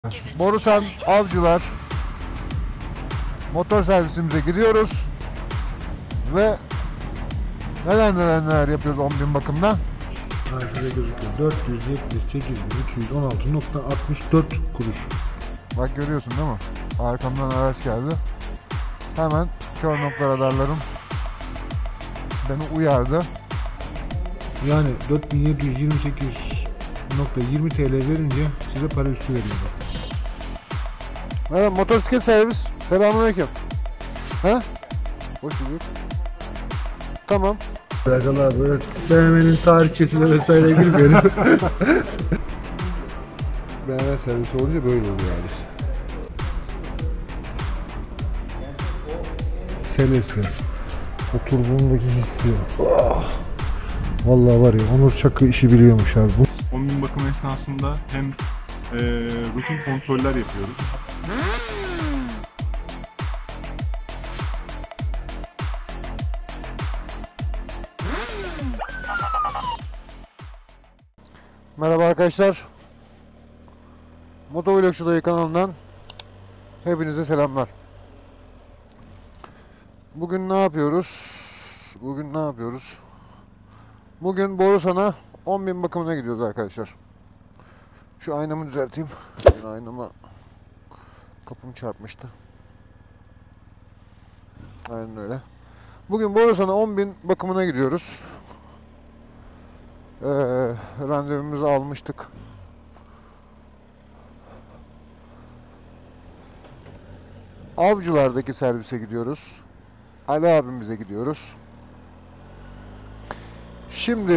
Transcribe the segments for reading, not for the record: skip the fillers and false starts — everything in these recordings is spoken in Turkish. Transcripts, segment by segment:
Borusan Avcılar motor servisimize gidiyoruz ve neler yapıyoruz 10.000 bakımda. Şurada gözüküyor. 478.316.64 kuruş. Bak görüyorsun değil mi? Arkamdan araç geldi. Hemen kör nokta radarlarım beni uyardı. Yani 4728.20 TL verince size para üstü veriyorlar. Evet, motosiklet servis. Selamünaleyküm. He? Hoş bulduk. Tamam. Arkadaşlar böyle BMW'nin tarihçesine vesaire girmeyelim. BMW servisi olunca böyle oluyor abi. Selesi. O turbonundaki hissi. Oh. Vallahi var ya, Onur Çakı işi biliyormuş abi bu. 10.000 bakım esnasında hem rutin kontroller yapıyoruz. Merhaba arkadaşlar. Motovlogcu Dayı kanalından hepinize selamlar. Bugün ne yapıyoruz? Bugün Borusan'a 10.000 bakımına gidiyoruz arkadaşlar. Şu aynamı düzelteyim. Aynama kapım çarpmıştı. Aynen öyle. Bugün Borusan'a 10.000 bakımına gidiyoruz. Randevumuzu almıştık. Avcılardaki servise gidiyoruz. Ali abimize gidiyoruz. Şimdi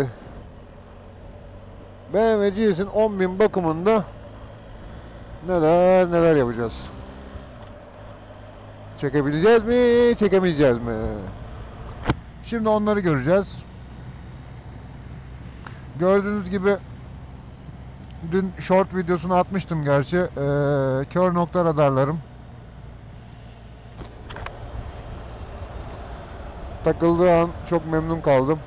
BMW GS'in 10.000 bakımında neler yapacağız? Çekebileceğiz mi, çekemeyeceğiz mi? Şimdi onları göreceğiz. Gördüğünüz gibi dün short videosunu atmıştım gerçi. Kör nokta radarlarım takıldığı an çok memnun kaldım.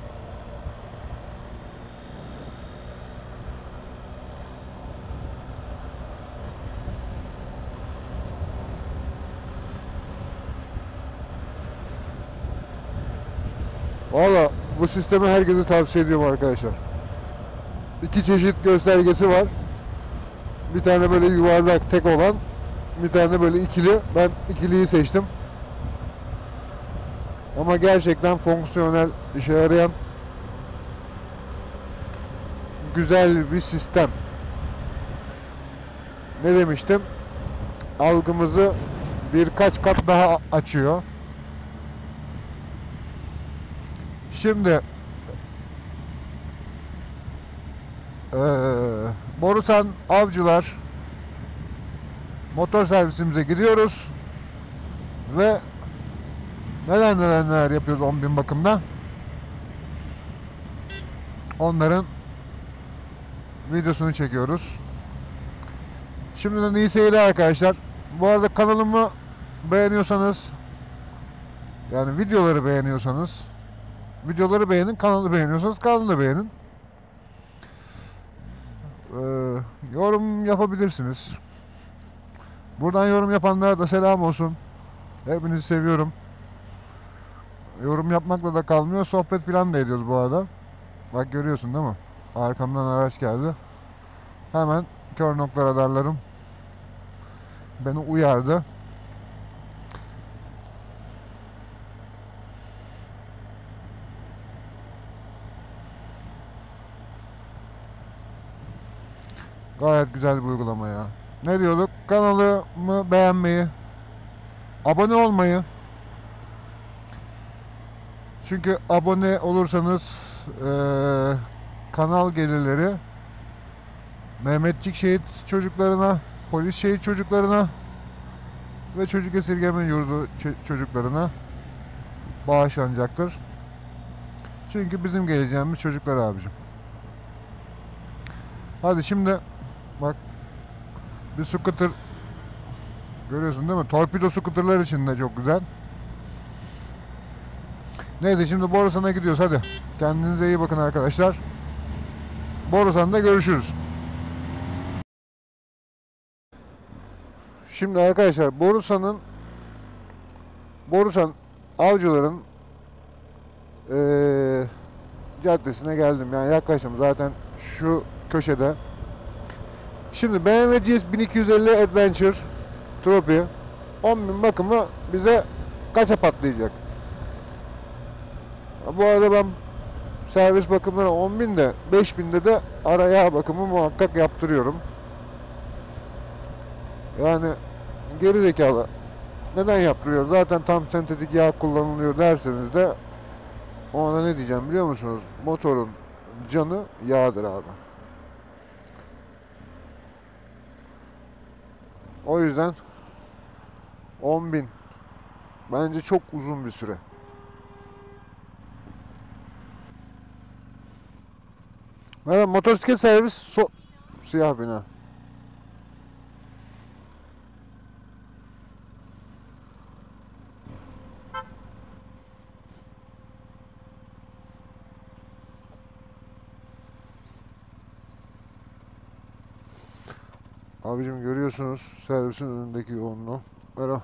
Valla bu sistemi herkese tavsiye ediyorum arkadaşlar. İki çeşit göstergesi var. Bir tane böyle yuvarlak tek olan, bir tane böyle ikili. Ben ikiliyi seçtim. Ama gerçekten fonksiyonel, işe yarayan güzel bir sistem. Ne demiştim? Algımızı birkaç kat daha açıyor. Şimdi Borusan Avcılar motor servisimize gidiyoruz ve neler yapıyoruz 10.000 bakımda. Onların videosunu çekiyoruz. Şimdiden iyi seyirler arkadaşlar. Bu arada kanalımı beğeniyorsanız, yani videoları beğeniyorsanız videoları beğenin, kanalı beğeniyorsanız kanalı da beğenin. Yorum yapabilirsiniz. Buradan yorum yapanlara da selam olsun. Hepinizi seviyorum. Yorum yapmakla da kalmıyor. Sohbet falan da ediyoruz bu arada. Bak görüyorsun değil mi? Arkamdan araç geldi. Hemen kör nokta radarlarım beni uyardı. Gayet güzel bir uygulama ya. Ne diyorduk? Kanalımı beğenmeyi, abone olmayı. Çünkü abone olursanız kanal gelirleri Mehmetçik şehit çocuklarına, polis şehit çocuklarına ve çocuk esirgeme yurdu çocuklarına bağışlanacaktır. Çünkü bizim geleceğimiz çocuklar abicim. Hadi şimdi bak, bir scooter görüyorsun değil mi? Torpido scooterlar için de çok güzel. Neyse, şimdi Borusan'a gidiyoruz hadi. Kendinize iyi bakın arkadaşlar. Borusan'da görüşürüz. Şimdi arkadaşlar Borusan Avcılar'ın caddesine geldim. Yani yaklaştım zaten şu köşede. Şimdi BMW GS 1250 Adventure Trophy 10.000 bakımı bize kaça patlayacak? Bu arada ben servis bakımları 10.000 de 5.000'de de ara yağ bakımı muhakkak yaptırıyorum. Yani geri zekalı. Neden yaptırıyor? Zaten tam sentetik yağ kullanılıyor derseniz de ona ne diyeceğim biliyor musunuz? Motorun canı yağdır abi. O yüzden 10.000 bence çok uzun bir süre. Merhaba, motosiklet servis siyah bina. Abicim görüyorsunuz servisin önündeki yoğunluğu. Merhaba.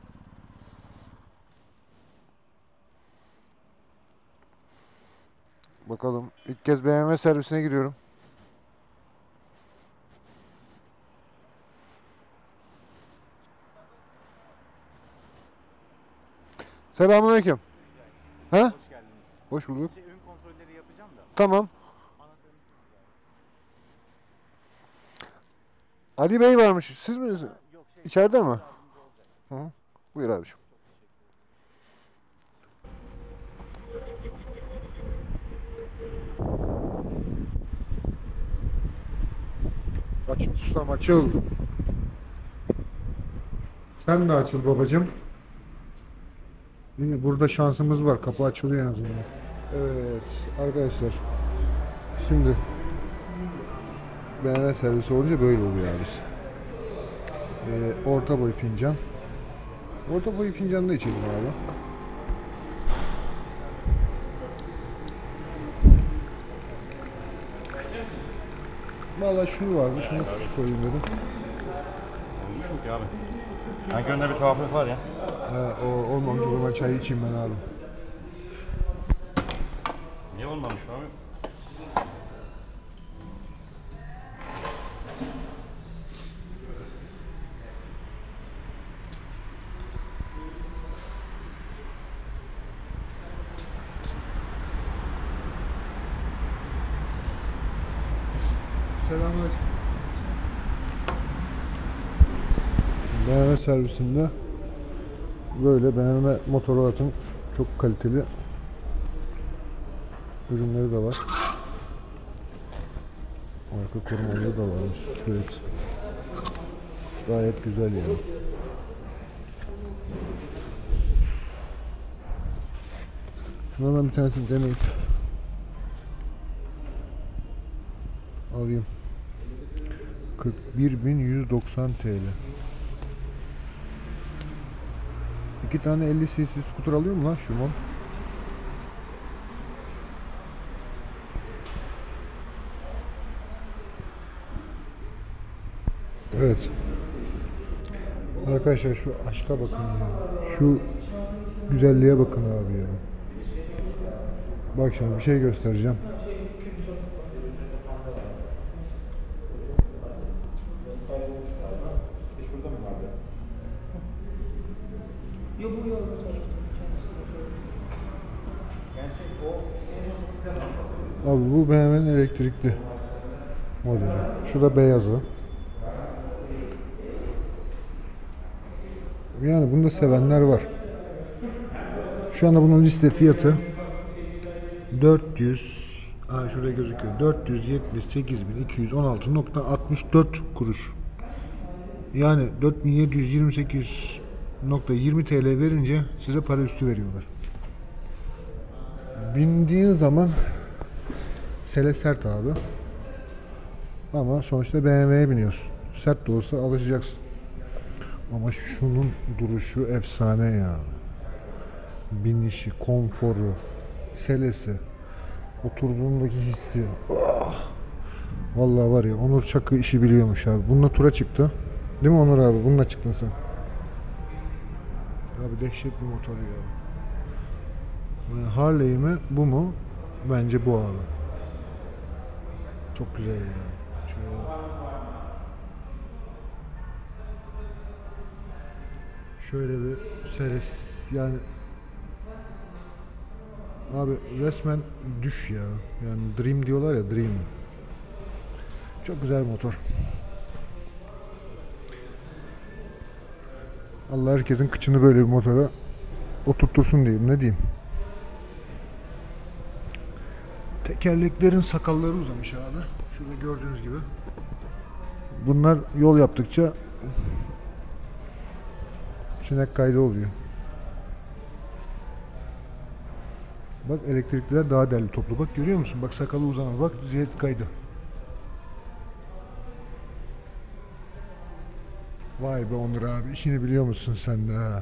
Bakalım ilk kez BMW servisine giriyorum. Selamünaleyküm. Ha? Hoş geldiniz. Hoş bulduk. Ön kontrolleri yapacağım da. Tamam. Anahtarım. Ali Bey varmış. Siz mi? Yok İçeride mi? yardımcı olacak. Hı. Buyur abiciğim. Açıl ustam açıl. Sen de açıl babacığım. Yine burada şansımız var. Kapı açılıyor en azından. Evet arkadaşlar. Şimdi BMW servisi olunca böyle oluyor abi. Orta boy fincan. Orta boy fincanı da içelim abi. Valla şunu vardı, şunu koyayım dedim. Olmuş mu ki abi? Sanki önünde bir tuhaflık var ya. O olmamış, o zaman çayı içeyim ben abi. Niye olmamış abi? Selamünaleyküm. BMW servisinde böyle BMW Motorrad'ın çok kaliteli ürünleri de var. Arka korumaları da varmış. Evet. Gayet güzel yani. Şunlardan bir tanesini deneyip alayım. 41.190 TL. 2 tane 50 cc skuter alıyor mu lan şu mal? Evet. Arkadaşlar şu aşka bakın ya. Şu güzelliğe bakın abi ya. Bak şimdi bir şey göstereceğim. Abi bu BMW'nin elektrikli modeli. Şu da beyazı. Yani bunu da sevenler var. Şu anda bunun liste fiyatı şurada gözüküyor. 478.216.64 kuruş. Yani 4.728.20 TL verince size para üstü veriyorlar. Bindiğin zaman sele sert abi. Ama sonuçta BMW'ye biniyorsun. Sert de olsa alışacaksın. Ama şunun duruşu efsane ya. Binişi, konforu, selesi, oturduğundaki hissi. Oh! Vallahi var ya, Onur Çakı işi biliyormuş abi. Bununla tura çıktı. Değil mi Onur abi? Bununla çıktın sen. Abi dehşet bir motor ya. Yani Harley mi bu mu? Bence bu abi. Çok güzel ya. Şöyle bir seres yani abi resmen düş ya. Yani Dream diyorlar ya, Dream. Çok güzel bir motor. Allah herkesin kıçını böyle bir motora oturtursun diyeyim, ne diyeyim. Tekerleklerin sakalları uzamış abi. Şurada gördüğünüz gibi. Bunlar yol yaptıkça sinek kaydı oluyor. Bak elektrikliler daha derli toplu. Bak görüyor musun? Bak sakalı uzanır. Bak ziyet kaydı. Vay be Onur abi, işini biliyor musun sen de ha?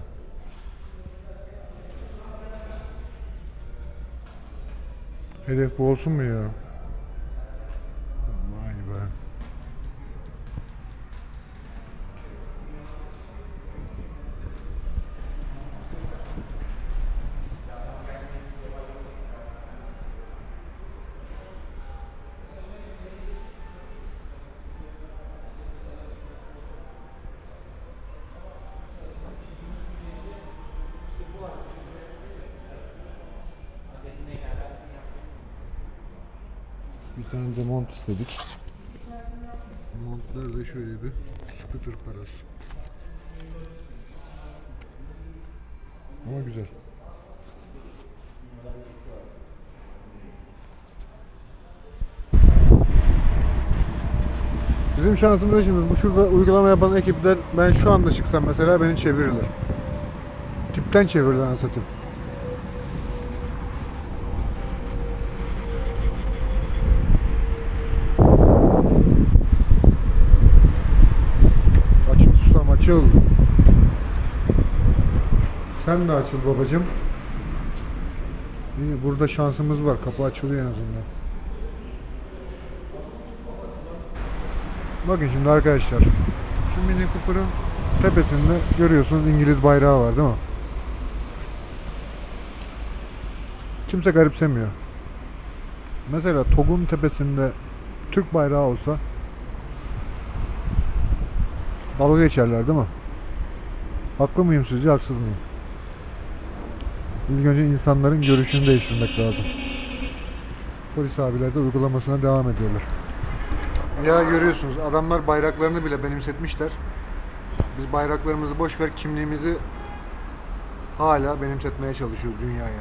Hedef bu olsun mu ya? Vay be. Bir tane de mont istedik. Montlar da şöyle bir scooter parası. Ama güzel. Bizim şansımız şimdi bu şurada uygulama yapan ekipler, ben şu anda çıksam mesela beni çevirirler. Tipten çevirirler anasını satayım. Açıl susam açıl. Sen de açıl babacım. İyi, burada şansımız var. Kapı açılıyor en azından. Bakın şimdi arkadaşlar. Şu Mini Cooper'ın tepesinde görüyorsunuz İngiliz bayrağı var değil mi? Kimse garipsemiyor. Mesela TOG'un tepesinde Türk bayrağı olsa dalga geçerler değil mi? Haklı mıyım sizce, haksız mıyım? İlk önce insanların görüşünü değiştirmek lazım. Polis abiler de uygulamasına devam ediyorlar. Ya görüyorsunuz adamlar bayraklarını bile benimsetmişler. Biz bayraklarımızı boş ver, kimliğimizi hala benimsetmeye çalışıyoruz dünyaya.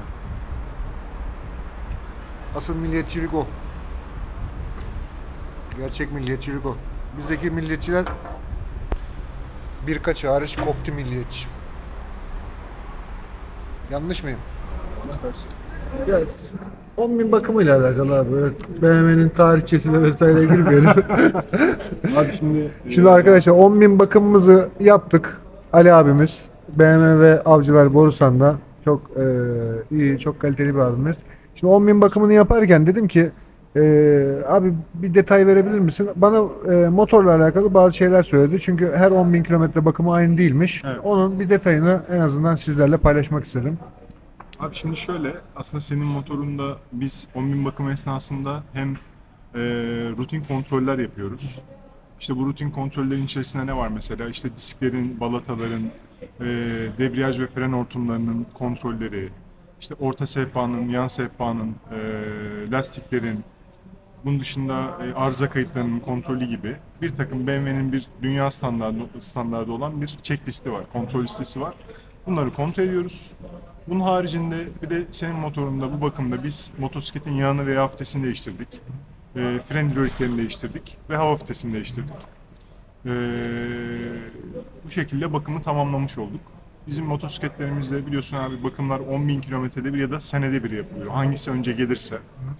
Asıl milliyetçilik o. Gerçek milliyetçilik o. Bizdeki milliyetçiler birkaç hariç kofti milliyetçi. Yanlış mıyım? Ya 10.000 bakımıyla alakalı abi. BMW'nin tarihçesiyle vesaire girmeyelim. Abi Şimdi arkadaşlar 10.000 bakımımızı yaptık. Ali abimiz BMW Avcılar Borusan'da çok iyi, çok kaliteli bir abimiz. Şimdi 10.000 bakımını yaparken dedim ki abi bir detay verebilir misin? Bana motorla alakalı bazı şeyler söyledi. Çünkü her 10.000 kilometre bakımı aynı değilmiş. Evet. Onun bir detayını en azından sizlerle paylaşmak istedim. Abi şimdi şöyle, aslında senin motorunda biz 10.000 bakım esnasında hem rutin kontroller yapıyoruz. İşte bu rutin kontrollerin içerisinde ne var mesela? İşte disklerin, balataların, debriyaj ve fren hortumlarının kontrolleri, işte orta sehpanın, yan sehpanın, lastiklerin, bunun dışında arıza kayıtlarının kontrolü gibi bir takım BMW'nin bir dünya standardı olan bir checklisti var, kontrol listesi var. Bunları kontrol ediyoruz. Bunun haricinde bir de senin motorunda bu bakımda biz motosikletin yağını ve yağ filtresini değiştirdik. Fren hidroliklerini değiştirdik ve hava filtresini değiştirdik. Bu şekilde bakımı tamamlamış olduk. Bizim motosikletlerimizde biliyorsun abi bakımlar 10.000 kilometrede bir ya da senede bir yapılıyor. Hangisi önce gelirse.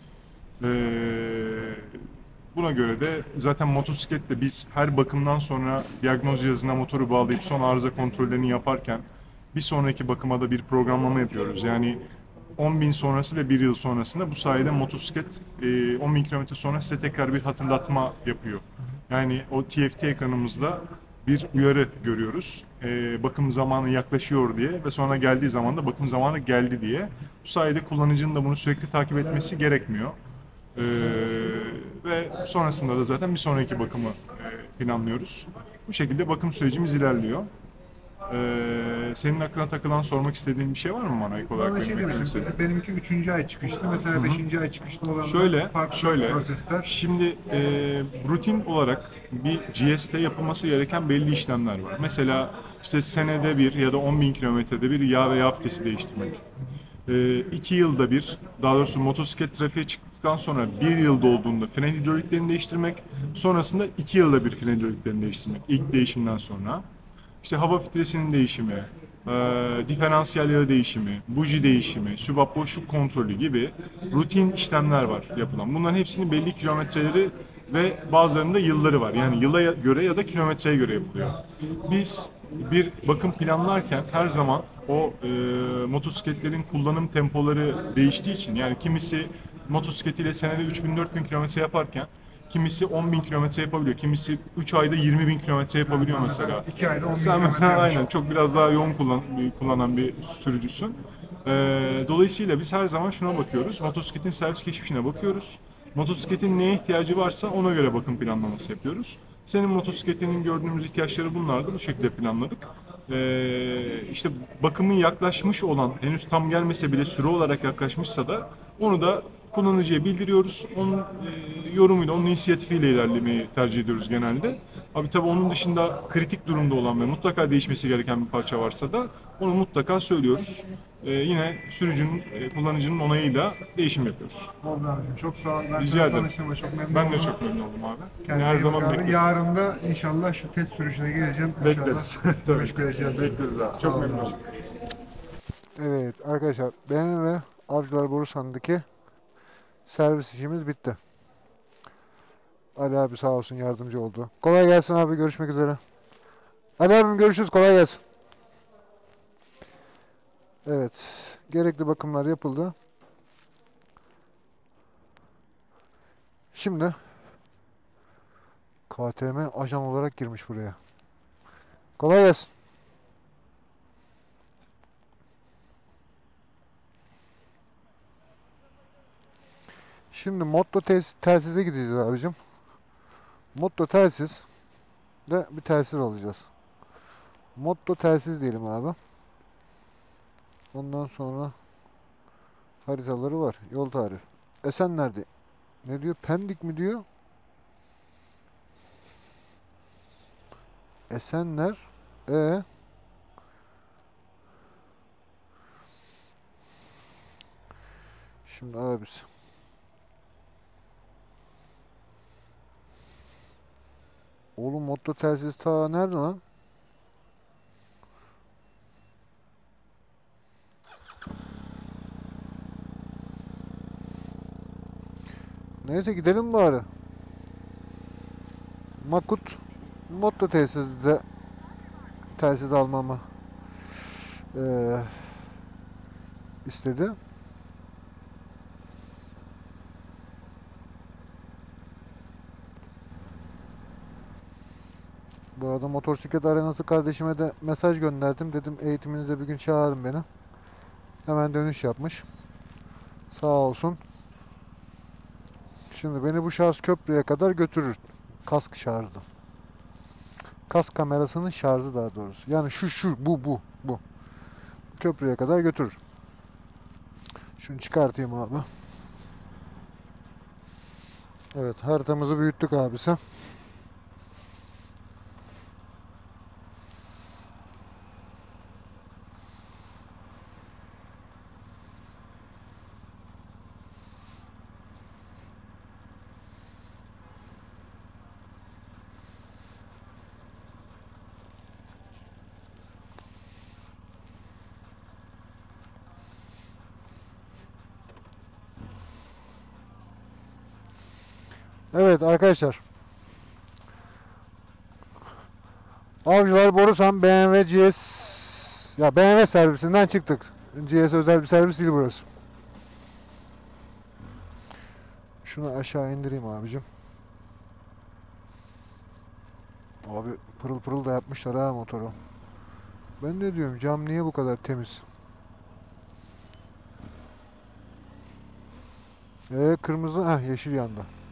Buna göre de zaten motosiklette biz her bakımdan sonra diagnoz cihazına motoru bağlayıp son arıza kontrollerini yaparken bir sonraki bakıma da bir programlama yapıyoruz. Yani 10.000 sonrası ve 1 yıl sonrasında bu sayede motosiklet 10.000 kilometre sonra size tekrar bir hatırlatma yapıyor. Yani o TFT ekranımızda bir uyarı görüyoruz. Bakım zamanı yaklaşıyor diye ve sonra geldiği zaman da bakım zamanı geldi diye. Bu sayede kullanıcının da bunu sürekli takip etmesi gerekmiyor. Ee, Ve sonrasında da zaten bir sonraki bakımı planlıyoruz. Bu şekilde bakım sürecimiz ilerliyor. Senin aklına takılan, sormak istediğin bir şey var mı bana ilk olarak Bana benim şey eklemek demiştim, istediğin? benimki 3. ay çıkışlı. Mesela 5. ay çıkışlı olanlar Şöyle, prosesler. şimdi rutin olarak bir GS'te yapılması gereken belli işlemler var. Mesela işte senede bir ya da 10.000 kilometrede bir yağ ve yağ filtresi değiştirmek. 2 yılda bir, daha doğrusu motosiklet trafiğe çıktıktan sonra 1 yıl dolduğunda fren hidroliklerini değiştirmek, sonrasında 2 yılda bir fren hidroliklerini değiştirmek ilk değişimden sonra. İşte hava filtresinin değişimi, diferansiyel yağı değişimi, buji değişimi, sübap boşluk kontrolü gibi rutin işlemler var yapılan. Bunların hepsinin belli kilometreleri ve bazılarında yılları var. Yani yıla göre ya da kilometreye göre yapılıyor. Biz bir bakım planlarken her zaman o motosikletlerin kullanım tempoları değiştiği için, yani kimisi motosikletiyle senede 3000-4000 kilometre yaparken kimisi 10.000 kilometre yapabiliyor. Kimisi 3 ayda 20.000 kilometre yapabiliyor mesela. 2 ayda 10.000 Sen mesela kilometre yapmış. aynen çok biraz daha yoğun kullanan bir sürücüsün. Dolayısıyla biz her zaman şuna bakıyoruz. Motosikletin servis geçmişine bakıyoruz. Motosikletin neye ihtiyacı varsa ona göre bakım planlaması yapıyoruz. Senin motosikletinin gördüğümüz ihtiyaçları bunlardı. Bu şekilde planladık. İşte bakımın yaklaşmış olan, henüz tam gelmese bile süre olarak yaklaşmışsa da onu da kullanıcıya bildiriyoruz. Onun yorumuyla, onun inisiyatifiyle ilerlemeyi tercih ediyoruz genelde. Abi tabii onun dışında kritik durumda olan ve mutlaka değişmesi gereken bir parça varsa da onu mutlaka söylüyoruz. Yine sürücünün, kullanıcının onayıyla değişim yapıyoruz. Oldu abicim. Çok sağ ol. Ben Rica sana ederim. tanıştığıma çok memnun Ben oldum. de çok memnun oldum abi. Kendine Yine her iyi zaman bak abi. bekleriz. Yarın da inşallah şu test sürüşüne geleceğim. Bekleriz. İnşallah. Tabii. Meşgul edeceğim. Bekleriz abi. Sağ Çok ol memnun abi. oldum. Evet arkadaşlar, BMW Avcılar Borusan'daki servis işimiz bitti. Ali abi sağ olsun yardımcı oldu. Kolay gelsin abi, görüşmek üzere. Ali abim görüşürüz, kolay gelsin. Evet, gerekli bakımlar yapıldı. Şimdi KTM ajan olarak girmiş buraya. Kolay gelsin. Şimdi Motto telsize gideceğiz abicim. Motto telsiz de bir telsiz alacağız. Motto telsiz diyelim abi. Ondan sonra haritaları var. Yol tarif. Esenler'de. Ne diyor? Pendik mi diyor? Esenler. Şimdi abisi. Oğlum Motto telsiz ta nerede lan? Neyse gidelim bari. Makut Motto telsiz almamı istedi. Bu arada motosiklet arenası kardeşime de mesaj gönderdim. Dedim eğitiminize bir gün çağırın beni. Hemen dönüş yapmış. Sağ olsun. Şimdi beni bu şarj köprüye kadar götürür. Kask şarjı. Kask kamerasının şarjı daha doğrusu. Yani bu. Köprüye kadar götürür. Şunu çıkartayım abi. Evet, haritamızı büyüttük abisi. Evet arkadaşlar. Avcılar Borusan BMW GS, ya BMW servisinden çıktık. GS özel bir servis değil burası. Şunu aşağı indireyim abicim. Abi pırıl pırıl da yapmışlar ha motoru. Ben ne diyorum, cam niye bu kadar temiz? Kırmızı, yeşil yandı.